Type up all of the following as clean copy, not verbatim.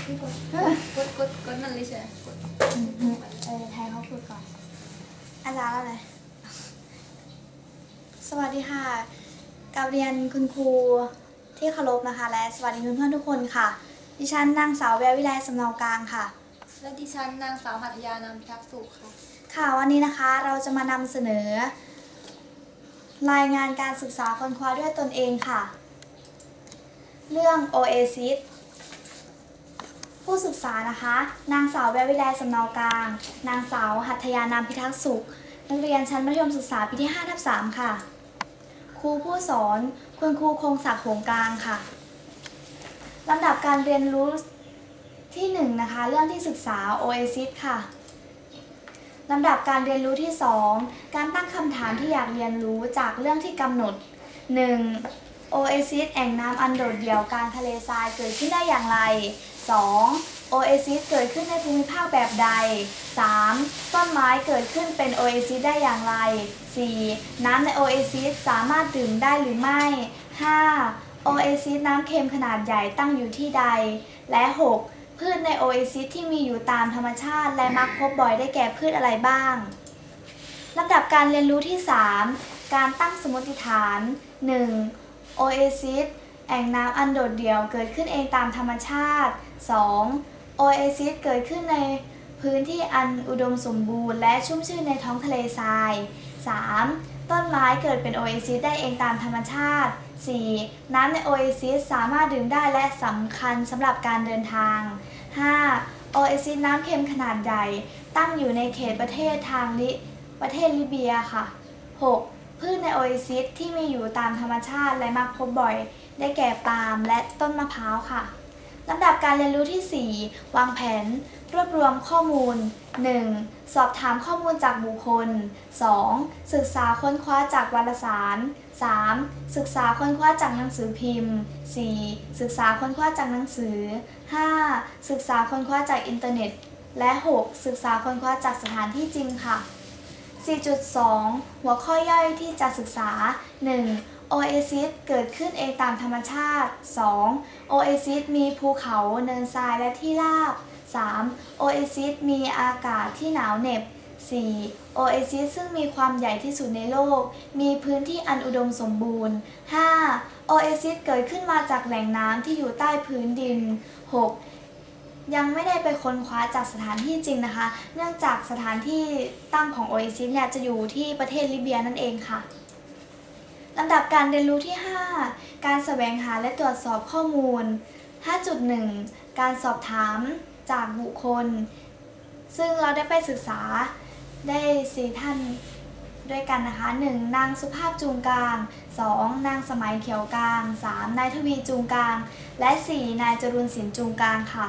กดนั่นเลยใช่ไหมแทนเขาพูดก่อนอาจารย์อะไรสวัสดีค่ะกับเรียนคุณครูที่เคารพนะคะและสวัสดีเพื่อนๆทุกคนค่ะดิฉันนางสาวแวววิไลสำเนากลางค่ะและดิฉันนางสาวหัตถยานามพิทักษ์สุขค่ะค่ะวันนี้นะคะเราจะมานำเสนอรายงานการศึกษาค้นคว้าด้วยตนเองค่ะเรื่อง Oasis ผู้ศึกษานะคะนางสาวแวววิไลสำเนากลางนางสาวหัตถยานามพิทักษ์สุขนักเรียนชั้นมัธยมศึกษาปีที่ 5/3 ค่ะครูผู้สอนคุณครูคงศักดิ์หงส์กลางค่ะลำดับการเรียนรู้ที่1นะคะเรื่องที่ศึกษา Oasis ค่ะลำดับการเรียนรู้ที่2การตั้งคำถามที่อยากเรียนรู้จากเรื่องที่กำหนด 1. Oasis แอ่งน้ำอันโดดเดี่ยวกลางทะเลทรายเกิดขึ้นได้อย่างไร 2. Oasis เกิดขึ้นในภูมิภาคแบบใด 3. ต้นไม้เกิดขึ้นเป็น Oasis ได้อย่างไร 4. น้ำใน Oasis สามารถดื่มได้หรือไม่ 5. Oasis น้ำเค็มขนาดใหญ่ตั้งอยู่ที่ใด และ 6. พืชใน Oasis ที่มีอยู่ตามธรรมชาติและมักพบบ่อยได้แก่พืชอะไรบ้างลำดับการเรียนรู้ที่ 3 การตั้งสมมติฐาน 1. Oasis แอ่งน้ำอันโดดเดี่ยวเกิดขึ้นเองตามธรรมชาติ 2. Oasis เกิดขึ้นในพื้นที่อันอุดมสมบูรณ์และชุ่มชื่นในท้องทะเลทราย 3. ต้นไม้เกิดเป็น Oasis ได้เองตามธรรมชาติ 4. น้ำใน Oasis สามารถดื่มได้และสำคัญสำหรับการเดินทาง 5. Oasis น้ำเค็มขนาดใหญ่ตั้งอยู่ในเขตประเทศลิเบียค่ะ 6. พืชใน Oasis ที่มีอยู่ตามธรรมชาติและมักพบบ่อยได้แก่ปาล์มและต้นมะพร้าวค่ะลำดับการเรียนรู้ที่ 4 วางแผนรวบรวมข้อมูล 1. สอบถามข้อมูลจากบุคคล 2. ศึกษาค้นคว้าจากวารสาร 3. ศึกษาค้นคว้าจากหนังสือพิมพ์ 4. ศึกษาค้นคว้าจากหนังสือ 5. ศึกษาค้นคว้าจากอินเทอร์เน็ต และ 6. ศึกษาค้นคว้าจากสถานที่จริงค่ะ 4.2 หัวข้อย่อยที่จะศึกษา 1. Oasis เกิดขึ้นเองตามธรรมชาติ 2. Oasis มีภูเขาเนินทรายและที่ราบ 3. Oasis มีอากาศที่หนาวเหน็บ 4. Oasis ซึ่งมีความใหญ่ที่สุดในโลกมีพื้นที่อันอุดมสมบูรณ์ 5. Oasis เกิดขึ้นมาจากแหล่งน้ำที่อยู่ใต้พื้นดิน 6. ยังไม่ได้ไปค้นคว้าจากสถานที่จริงนะคะเนื่องจากสถานที่ตั้งของ Oasis เนี่ยจะอยู่ที่ประเทศลิเบียนั่นเองค่ะลำดับการเรียนรู้ที่ 5 การแสวงหาและตรวจสอบข้อมูล 5.1 การสอบถามจากบุคคลซึ่งเราได้ไปศึกษาได้4ท่านด้วยกันนะคะ 1. นางสุภาพจูงกลาง 2. นางสมัยเขียวกลาง 3. นายทวีจูงกลางและ 4. นายจรุนศิลป์จูงกลางค่ะ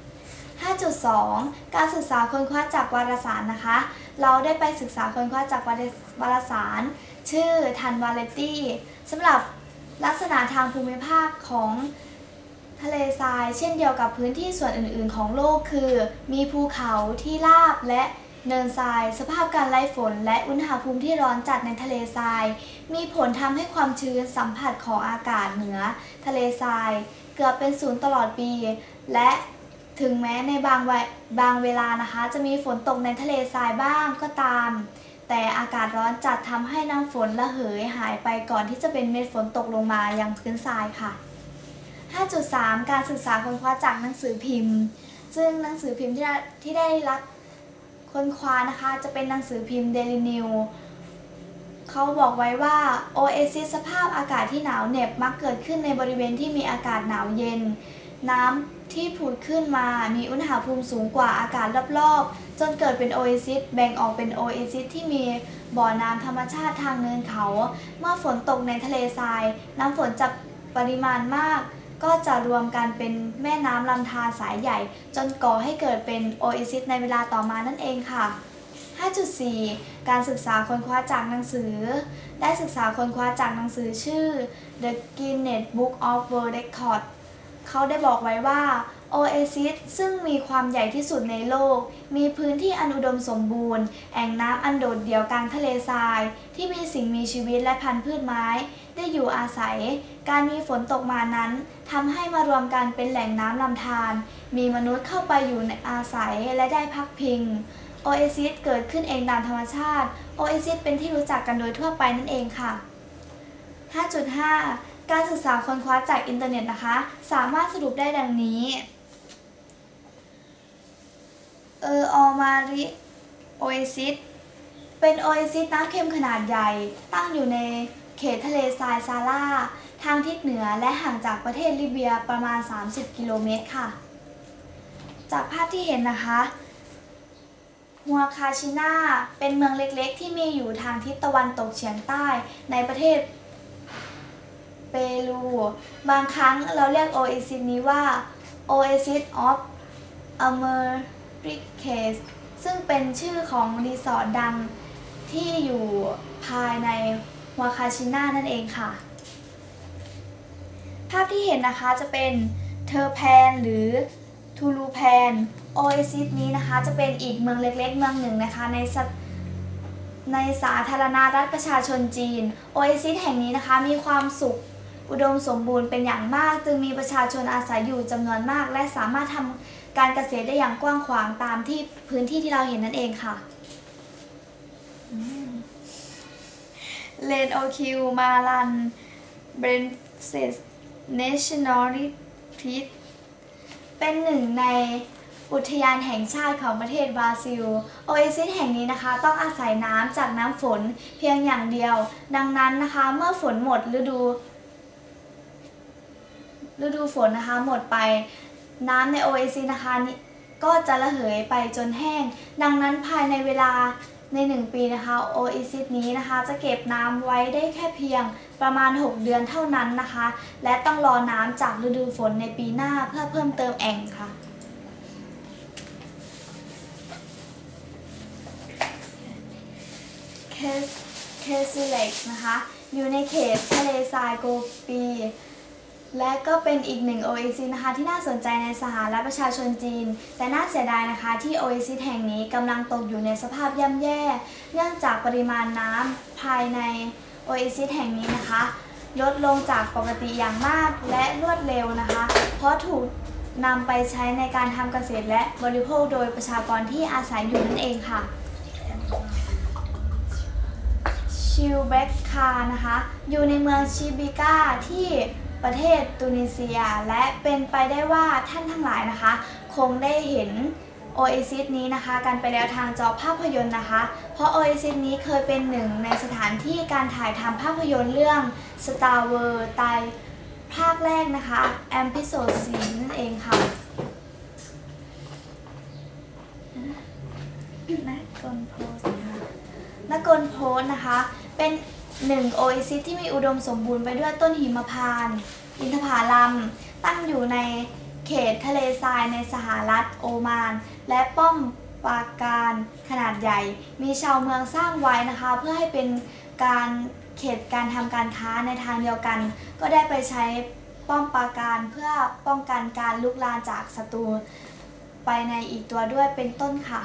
5.2 การศึกษาค้นคว้าจากวารสารนะคะเราได้ไปศึกษาค้นคว้าจากวารสารชื่อทันวาเลตี้สำหรับลักษณะทางภูมิภาคของทะเลทรายเช่นเดียวกับพื้นที่ส่วนอื่นๆของโลกคือมีภูเขาที่ราบและเนินทรายสภาพการไล่ฝนและอุณหภูมิที่ร้อนจัดในทะเลทรายมีผลทำให้ความชื้นสัมผัสของอากาศเหนือทะเลทรายเกือบเป็นศูนย์ตลอดปีและถึงแม้ในบางเวลานะคะจะมีฝนตกในทะเลทรายบ้างก็ตามแต่อากาศร้อนจัดทำให้น้ำฝนระเหยหายไปก่อนที่จะเป็นเม็ดฝนตกลงมายังพื้นทรายค่ะ 5.3 การศึกษาค้นคว้าจากหนังสือพิมพ์ซึ่งหนังสือพิมพ์ที่ได้รับค้นคว้านะคะจะเป็นหนังสือพิมพ์ Daily News เขาบอกไว้ว่า Oasis สภาพอากาศที่หนาวเหน็บมักเกิดขึ้นในบริเวณที่มีอากาศหนาวเย็นน้ำที่ผุดขึ้นมามีอุณหภูมิสูงกว่าอากาศรอบๆจนเกิดเป็น Oasis แบ่งออกเป็น Oasis ที่มีบ่อน้ำธรรมชาติทางเนินเขาเมื่อฝนตกในทะเลทรายน้ำฝนจะปริมาณมากก็จะรวมกันเป็นแม่น้ำลำธารสายใหญ่จนก่อให้เกิดเป็น Oasis ในเวลาต่อมานั่นเองค่ะ 5.4 การศึกษาค้นคว้าจากหนังสือได้ศึกษาค้นคว้าจากหนังสือชื่อ The Guinness Book of World Records เขาได้บอกไว้ว่า Oasis ซึ่งมีความใหญ่ที่สุดในโลกมีพื้นที่อันอุดมสมบูรณ์แอ่งน้ำอันโดดเดี่ยวกลางทะเลทรายที่มีสิ่งมีชีวิตและพันธุ์พืชไม้ได้อยู่อาศัยการมีฝนตกมานั้นทำให้มารวมกันเป็นแหล่งน้ำลำธารมีมนุษย์เข้าไปอยู่ในอาศัยและได้พักพิงโอเอซิสเกิดขึ้นเองตามธรรมชาติโอเอซิสเป็นที่รู้จักกันโดยทั่วไปนั่นเองค่ะ 5.5 การศึกษาค้นคว้าจากอินเทอร์เน็ตนะคะสามารถสรุปได้ดังนี้ออมาริโอเอซิสเป็นโอเอซิสน้ำเค็มขนาดใหญ่ตั้งอยู่ในเขตทะเลทรายซาร่าทางทิศเหนือและห่างจากประเทศลิเบียประมาณ30กิโลเมตรค่ะจากภาพที่เห็นนะคะฮัวคาชิน่าเป็นเมืองเล็กๆที่มีอยู่ทางทิศตะวันตกเฉียงใต้ในประเทศเปรูบางครั้งเราเรียกโอเอซิสนี้ว่า Oasis of Americas ซึ่งเป็นชื่อของรีสอร์ทดังที่อยู่ภายในวาคาชิน่านั่นเองค่ะ ภาพที่เห็นนะคะจะเป็นเทอร์แพนหรือทูลูแพนโอเอซิสนี้นะคะจะเป็นอีกเมืองเล็กๆเมืองหนึ่งนะคะในสาธารณรัฐประชาชนจีนโอเอซิสแห่งนี้นะคะมีความสุขอุดมสมบูรณ์เป็นอย่างมากจึงมีประชาชนอาศัยอยู่จำนวนมากและสามารถทำการเกษตรได้อย่างกว้างขวางตามที่พื้นที่ที่เราเห็นนั่นเองค่ะเลนโอคิวมาลันเบรนเซสNational Retreat เป็นหนึ่งในอุทยานแห่งชาติของประเทศบราซิลโอเอซิสแห่งนี้นะคะต้องอาศัยน้ำจากน้ำฝนเพียงอย่างเดียวดังนั้นนะคะเมื่อฝนหมดฤดูฝนนะคะหมดไปน้ำในโอเอซิสนะคะก็จะระเหยไปจนแห้งดังนั้นภายในเวลาใน1ปีนะคะโอเอซิสนี้นะคะจะเก็บน้ำไว้ได้แค่เพียงประมาณ6เดือนเท่านั้นนะคะและต้องรอน้ำจากฤดูฝนในปีหน้าเพื่อเพิ่มเติมแอ่งค่ะเคซิเล็กนะคะอยู่ในเขตทะเลทรายโกปีและก็เป็นอีกหนึ่งโอเอซิสนะคะที่น่าสนใจในสหรัฐประชาชนจีนแต่น่าเสียดายนะคะที่โอเอซิสแห่งนี้กำลังตกอยู่ในสภาพย่ำแย่เนื่องจากปริมาณน้ำภายในโอเอซิสแห่งนี้นะคะลดลงจากปกติอย่างมากและรวดเร็วนะคะเพราะถูกนำไปใช้ในการทำเกษตรและบริโภคโดยประชากรที่อาศัยอยู่นั่นเองค่ะชิลเบคคานะคะอยู่ในเมืองชิบิก้าที่ประเทศตูนิเซียและเป็นไปได้ว่าท่านทั้งหลายนะคะคงได้เห็นโอเอซิสนี้นะคะกันไปแล้วทางจอภาพยนตร์นะคะเพราะโอเอซิสนี้เคยเป็นหนึ่งในสถานที่การถ่ายทำภาพยนตร์เรื่อง Star Wars ไตภาคแรกนะคะเอพิโซด4นั่นเองค่ะนักกลโพสนะคะเป็นหนึ่งโอเอซิสที่มีอุดมสมบูรณ์ไปด้วยต้นหิมพานต์อินทผลัมตั้งอยู่ในเขตทะเลทรายในสหรัฐโอมานและป้อมปราการขนาดใหญ่มีชาวเมืองสร้างไว้นะคะเพื่อให้เป็นเขตการทำการค้าในทางเดียวกันก็ได้ไปใช้ป้อมปราการเพื่อป้องกันการลุกลามจากศัตรูไปในอีกตัวด้วยเป็นต้นค่ะ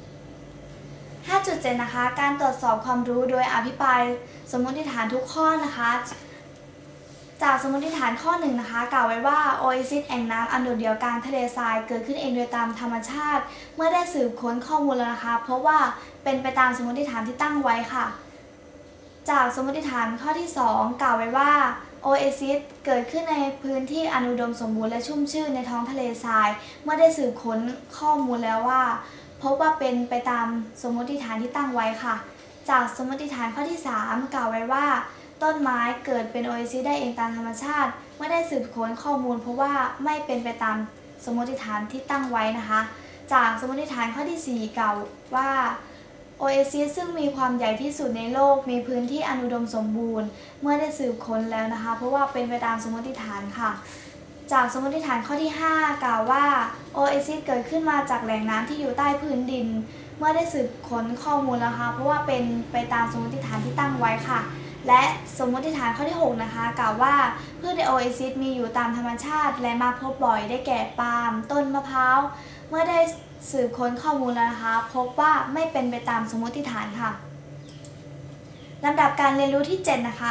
5.7 นะคะการตรวจสอบความรู้โดยอภิปรายสมมติฐานทุกข้อนะคะจากสมมติฐานข้อ1นะคะกล่าวไว้ว่าโอเอซิสแอ่งน้ำอันโดดเดี่ยวกลางทะเลทรายเกิดขึ้นเองโดยตามธรรมชาติเมื่อได้สืบค้นข้อมูลแล้วนะคะเพราะว่าเป็นไปตามสมมติฐานที่ตั้งไว้ค่ะจากสมมติฐานข้อที่2กล่าวไว้ว่าโอเอซิสเกิดขึ้นในพื้นที่อนุดมสมบูรณ์และชุ่มชื่นในท้องทะเลทรายเมื่อได้สืบค้นข้อมูลแล้วว่าพบว่าเป็นไปตามสมมติฐานที่ตั้งไว้ค่ะจากสมมติฐานข้อที่3กล่าวไว้ว่าต้นไม้เกิดเป็นโอเอซิสได้เองตามธรรมชาติเมื่อได้สืบค้นข้อมูลเพราะว่าไม่เป็นไปตามสมมติฐานที่ตั้งไว้นะคะจากสมมติฐานข้อที่4กล่าวว่าโอเอซิสซึ่งมีความใหญ่ที่สุดในโลกมีพื้นที่อนุดมสมบูรณ์เมื่อได้สืบค้นแล้วนะคะเพราะว่าเป็นไปตามสมมติฐานค่ะจากสมมติฐานข้อที่5กล่าวว่าโอเอซิสเกิดขึ้นมาจากแหล่งน้ำที่อยู่ใต้พื้นดินเมื่อได้สืบค้นข้อมูลนะคะเพราะว่าเป็นไปตามสมมติฐานที่ตั้งไว้ค่ะและสมมติฐานข้อที่6นะคะกล่าวว่าพืชในโอเอซิสมีอยู่ตามธรรมชาติและมาพบบ่อยได้แก่ปาล์มต้นมะพร้าวเมื่อได้สืบค้นข้อมูลแล้วนะคะพบว่าไม่เป็นไปตามสมมติฐานค่ะลำดับการเรียนรู้ที่7นะคะ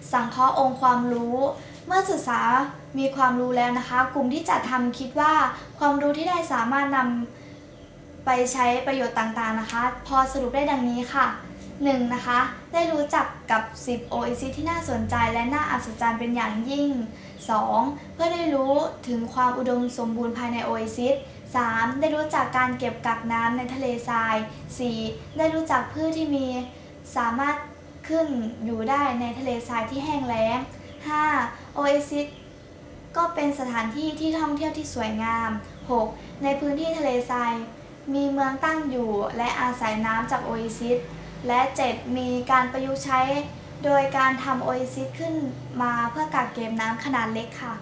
สังเคราะห์องค์ความรู้ เมื่อศึกษามีความรู้แล้วนะคะ กลุ่มที่จัดทำคิดว่าความรู้ที่ได้สามารถนำไปใช้ประโยชน์ต่างๆนะคะ พอสรุปได้ดังนี้ค่ะ 1. นะคะได้รู้จักกับ10 OEC ที่น่าสนใจและน่าอัศจรรย์เป็นอย่างยิ่ง 2. เพื่อได้รู้ถึงความอุดมสมบูรณ์ภายใน OEC 3. ได้รู้จักการเก็บกักน้ำในทะเลทราย 4. ได้รู้จักพืชที่มีสามารถขึ้นอยู่ได้ในทะเลทรายที่แห้งแล้ง 5. Oasis ก็เป็นสถานที่ที่ท่องเที่ยวที่สวยงาม 6. ในพื้นที่ทะเลทรายมีเมืองตั้งอยู่และอาศัยน้ำจาก Oasis และ 7. มีการประยุกต์ใช้โดยการทำ Oasis ขึ้นมาเพื่อกักเก็บน้ำขนาดเล็กค่ะ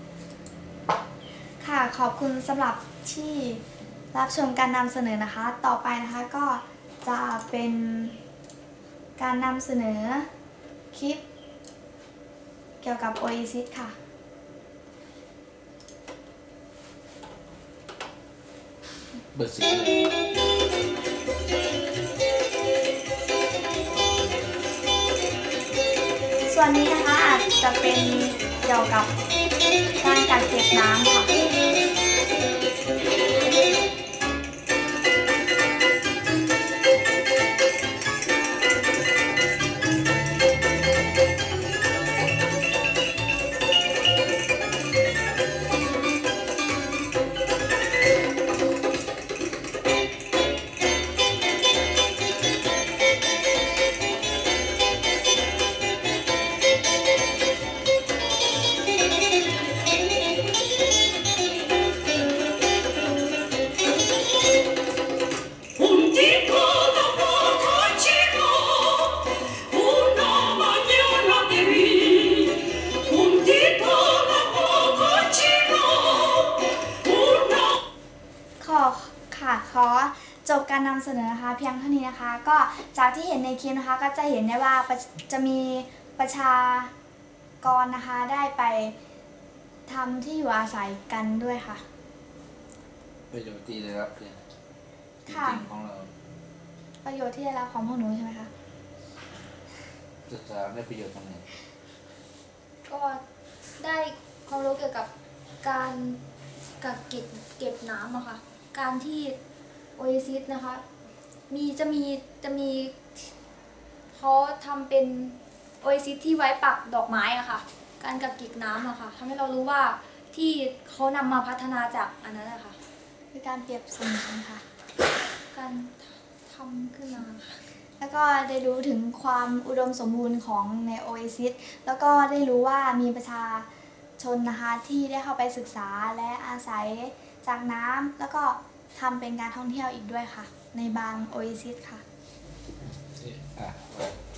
ค่ะขอบคุณสำหรับที่รับชมการนำเสนอนะคะ ต่อไปนะคะก็จะเป็นการนำเสนอคลิปเกี่ยวกับ Oasis ค่ะเบอร์สี่ส่วนนี้นะคะอาจจะเป็นเกี่ยวกับการกักเก็บน้ำค่ะขอจบการนำเสนอนะคะเพียงเท่านี้นะคะ ก็จากที่เห็นในคลิปนะคะก็จะเห็นได้ว่าจะมีประชากรนะคะได้ไปทำที่อยู่อาศัยกันด้วยค่ะประโยชน์ที่ได้รับเนี่ยจค่ะริงๆของเราประโยชน์ที่ได้รับของพวกหนูใช่ไหมคะศึกษาได้ประโยชน์ตรงไหนก็ได้ความรู้เกี่ยวกับการกักเก็บน้ำอะค่ะ การที่โอเอซิสนะคะจะมีเขาทำเป็นโอเอซิสที่ไว้ปักดอกไม้อะค่ะ การกักเก็บน้ำอะค่ะทำให้เรารู้ว่าที่เขานำมาพัฒนาจากอันนั้นอะค่ะคือการเปรียบเสมือนค่ะการทำขึ้นมาค่ะแล้วก็ได้รู้ถึงความอุดมสมบูรณ์ของในโอเอซิสแล้วก็ได้รู้ว่ามีประชาชนนะคะที่ได้เข้าไปศึกษาและอาศัยจากน้ำแล้วก็ทำเป็นการท่องเที่ยวอีกด้วยค่ะ ในบางโอเอซิสค่ะอ่ะ